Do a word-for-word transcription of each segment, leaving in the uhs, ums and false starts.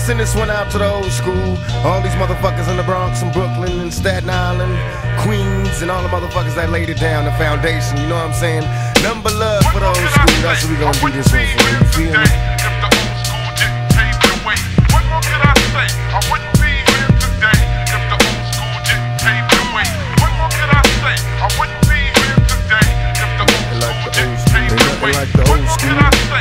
send this one out to the old school. All these motherfuckers in the Bronx and Brooklyn and Staten Island, Queens, and all the motherfuckers that laid it down, the foundation, you know what I'm saying? Number love for the old school, that's what we gonna do this one for, you feel me? Like the old school.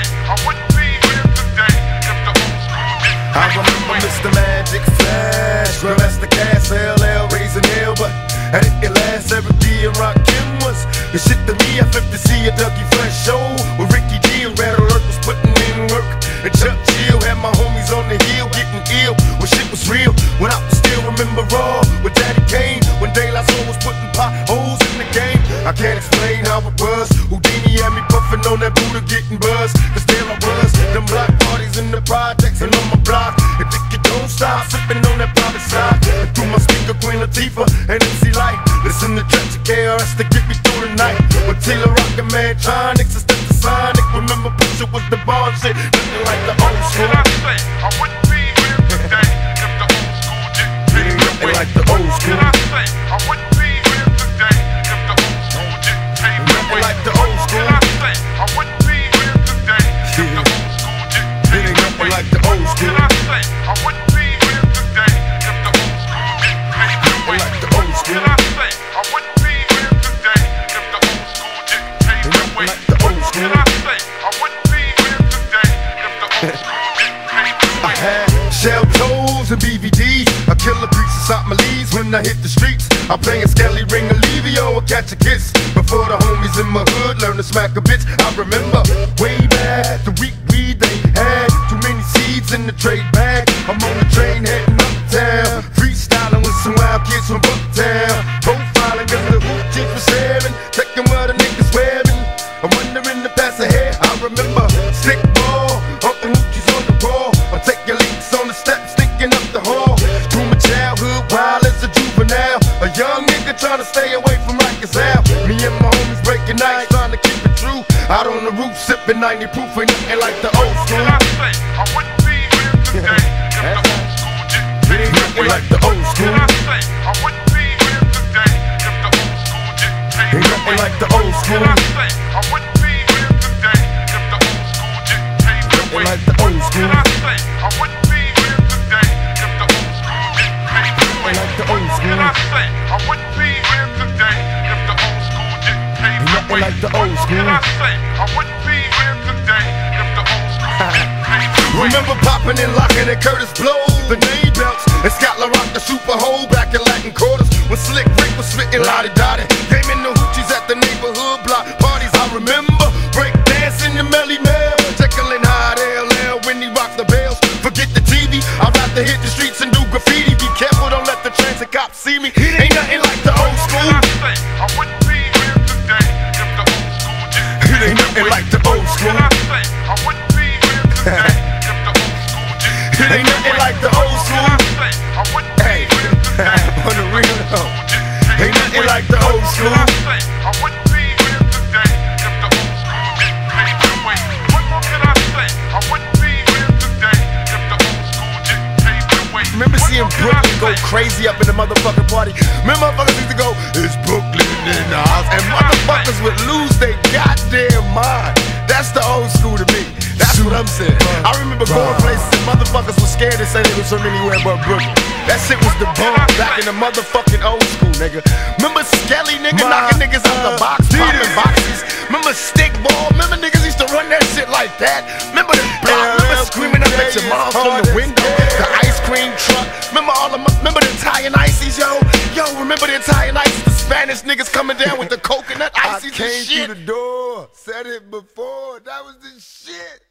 I remember Mister Magic Flash, Grandmaster Cass, L L, raising hell, but I didn't last every day and Rock Kim was the shit to me. I flipped to see a Dougie Fresh show with Ricky D and Red Alert was putting in work. And Chuck Chill had my homies on the hill getting ill when shit was real. When I still remember Raw with Daddy Kane, when De La Soul was putting potholes in the game. I can't explain how it was. Houdini had me puffing on that Buddha getting buzzed. Cause there I was, them block parties in the projects and on my block. And think it don't stop, sipping on that private side. And through my speaker, Queen Latifah and M C Light. Listen to Trent K R S to get me through the night. With Taylor Rockin' Mantronics and Step the Sonic. Remember Pusha was the bar shit, nothing like the old school. I wouldn't be here today if the old school didn't pave the way. Like the old school. I wouldn't be here today if the old school didn't pave the way. Like the old school. I wouldn't be here today if the old school didn't pave the way. Like the old school. I wouldn't be here today if the old school didn't pave the way. Like the old school. I wouldn't be here today if the old school didn't pave the way. Like the old school. I wouldn't be here today if the old school didn't pave the way. I had shell toes and B V Ds. I kill a piece of South Malise when I hit the streets. I'm playing Skelly, Ring, Olivio, or Catch a Kiss. Before the homies in my hood learn to smack a bitch. I remember way back the week weed they had. Too many seeds in the trade bag. I'm on the train heading uptown, freestyling with some wild kids from Bucktown. Profiling cause the hoop chief was staring, checking where the niggas wearing. I'm wondering to pass ahead. I remember stick ball, Uncle Hoochie's on the ball. I'll take your leaks on the steps, sticking up the hall. Through my childhood, wild as a juvenile. A young nigga trying to stay away from Rikers-Isle. Me and my homies breaking nights, trying to keep it true. Out on the roof, sipping ninety proof, ain't nothing like the old school. I wouldn't be here today if the old school didn't pave the way. Like the old school. I wouldn't be here today if the old school didn't pave the way. Like the old school. I wouldn't be here today if the old school didn't pave the way. Like the old school. I wouldn't be here today if the old school didn't pave the way. Like the old school. I wouldn't be here today if the old school didn't pave the way. Like the old school. I wouldn't be here today if the old school didn't pave the way. Remember popping and locking at Curtis Blow, the name belts, and Scott LaRock, the super hole back in Latin quarters. When Slick Rick was spitting Lottie Dottie, came in the hoochies at the neighborhood block parties. I remember break dancing the Melly Mel, Jekyll and Hyde L L when he rocked the bells. Forget the T V, I'd rather hit the streets and do graffiti. Be careful, don't let the transit cops see me. Ain't nothing like the old school. I wouldn't be here today if the old school didn't pave the way. Ain't nothing like the old school. I wouldn't be here today if the old school didn't pave the way. Ain't nothing like the old school. I wouldn't be here today on the real though. Ain't nothing like the old school. I wouldn't be here today if the old school didn't pave the way. What more can I say? I wouldn't be here today if the old school didn't pave the way. Remember seeing Brooklyn go crazy up in the motherfucking party? Remember motherfuckers used to go, it's Brooklyn in the house, and motherfuckers would lose their goddamn mind. That's the old school to me. That's what I'm saying. I remember going places and motherfuckers were scared to say they was from anywhere but Brooklyn. That shit was the bomb back in the motherfucking old school, nigga. Remember Skelly, nigga, knocking niggas out the box, popping boxes. Remember Stickball? Remember niggas used to run that shit like that? Remember the block? Remember screaming up at your mom from the window? The ice cream truck? Remember all of my, remember the Italian ices, yo? Yo, remember the Italian ices? The Spanish niggas coming down with the coconut ices and shit? I came through the door, said it before, that was the shit.